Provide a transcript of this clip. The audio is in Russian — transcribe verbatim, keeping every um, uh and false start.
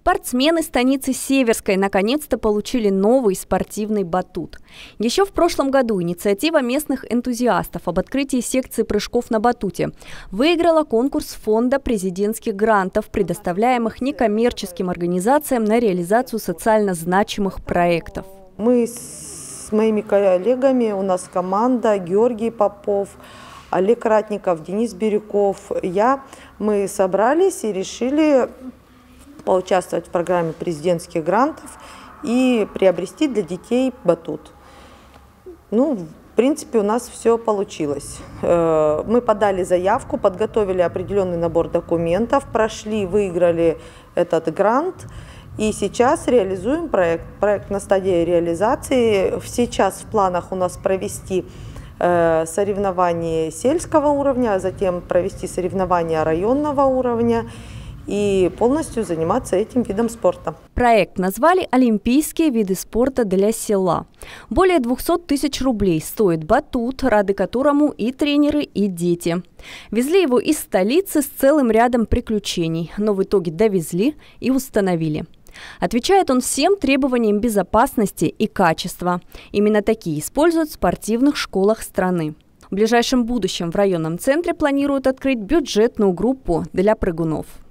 Спортсмены станицы Северской наконец-то получили новый спортивный батут. Еще в прошлом году инициатива местных энтузиастов об открытии секции прыжков на батуте выиграла конкурс фонда президентских грантов, предоставляемых некоммерческим организациям на реализацию социально значимых проектов. Мы с моими коллегами, у нас команда, Георгий Попов, Олег Ратников, Денис Бирюков, я, мы собрались и решили поучаствовать в программе президентских грантов и приобрести для детей батут. Ну, в принципе, у нас все получилось. Мы подали заявку, подготовили определенный набор документов, прошли, выиграли этот грант. И сейчас реализуем проект. Проект на стадии реализации. Сейчас в планах у нас провести э, соревнования сельского уровня, а затем провести соревнования районного уровня и полностью заниматься этим видом спорта. Проект назвали «Олимпийские виды спорта для села». Более двухсот тысяч рублей стоит батут, рады которому и тренеры, и дети. Везли его из столицы с целым рядом приключений, но в итоге довезли и установили. Отвечает он всем требованиям безопасности и качества. Именно такие используют в спортивных школах страны. В ближайшем будущем в районном центре планируют открыть бюджетную группу для прыгунов.